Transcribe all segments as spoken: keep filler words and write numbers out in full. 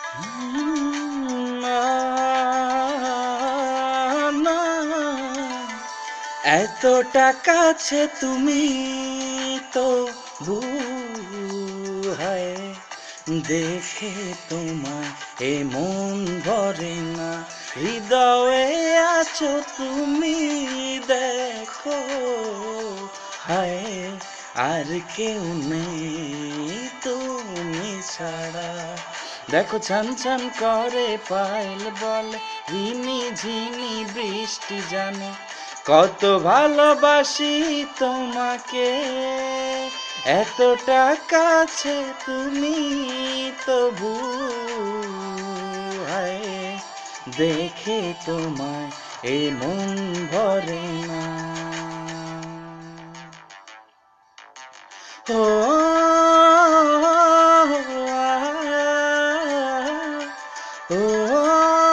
উম, না, না, এতটা কাছে তুমি তো হায় দেখে তোমায় এ মন ভরে না, হৃদয়ে আছো তুমি দেখো, হায় আর কেউ নেই তুমি ছাড়া। দেখো ছান ছান করে পায়েল বলে, ঝিনি ঝিনি বৃষ্টি জানে, কত ভালোবাসি তোমাকে, এতটা কাছে তুমি তবু হায় দেখে তোমায় এ মন ভরে না। ও ও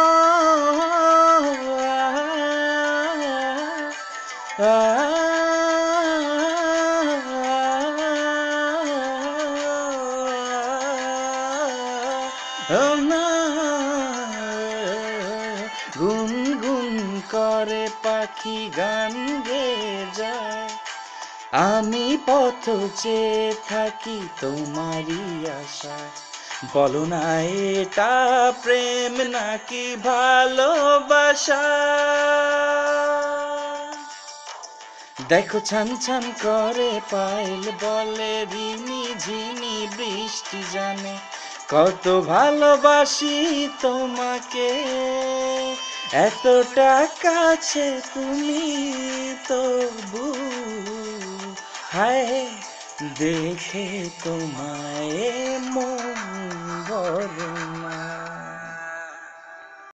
গুনগুন করে পাখি গান গেয়ে যায়, আমি পথ চেয়ে থাকি তোমারই আশায়, বলো না এটা প্রেম নাকি ভালোবাসা। দেখো ছান ছান করে পায়েল বলে, রিনি ঝিনি বৃষ্টি জানে, কত ভালোবাসি তোমাকে, এতটা কাছে তুমি তবু হায় দেখে তোমায় মন ভরে না।